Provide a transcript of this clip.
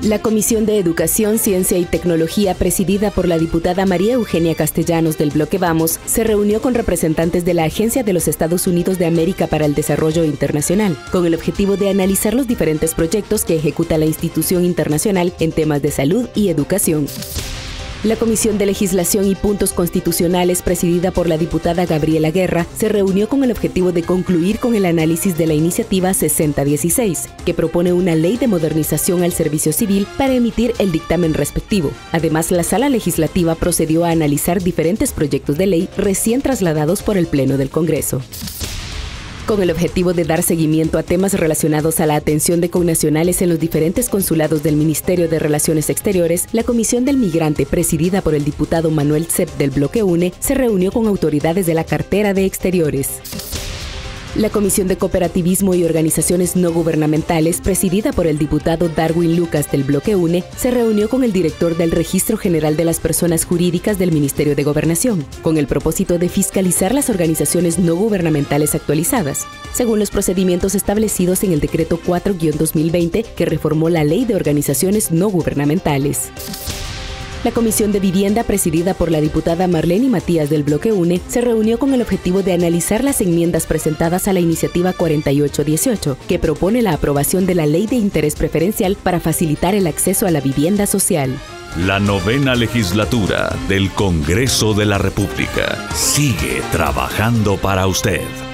La Comisión de Educación, Ciencia y Tecnología, presidida por la diputada María Eugenia Castellanos del Bloque Vamos, se reunió con representantes de la Agencia de los Estados Unidos de América para el Desarrollo Internacional, con el objetivo de analizar los diferentes proyectos que ejecuta la institución internacional en temas de salud y educación. La Comisión de Legislación y Puntos Constitucionales, presidida por la diputada Gabriela Guerra, se reunió con el objetivo de concluir con el análisis de la iniciativa 6016, que propone una ley de modernización al servicio civil para emitir el dictamen respectivo. Además, la Sala Legislativa procedió a analizar diferentes proyectos de ley recién trasladados por el Pleno del Congreso. Con el objetivo de dar seguimiento a temas relacionados a la atención de connacionales en los diferentes consulados del Ministerio de Relaciones Exteriores, la Comisión del Migrante, presidida por el diputado Manuel Zep del Bloque UNE, se reunió con autoridades de la cartera de Exteriores. La Comisión de Cooperativismo y Organizaciones No Gubernamentales, presidida por el diputado Darwin Lucas del Bloque UNE, se reunió con el director del Registro General de las Personas Jurídicas del Ministerio de Gobernación, con el propósito de fiscalizar las organizaciones no gubernamentales actualizadas, según los procedimientos establecidos en el Decreto 4-2020 que reformó la Ley de Organizaciones No Gubernamentales. La Comisión de Vivienda, presidida por la diputada Marlene Matías del Bloque UNE, se reunió con el objetivo de analizar las enmiendas presentadas a la iniciativa 4818, que propone la aprobación de la Ley de Interés Preferencial para facilitar el acceso a la vivienda social. La 9ª legislatura del Congreso de la República sigue trabajando para usted.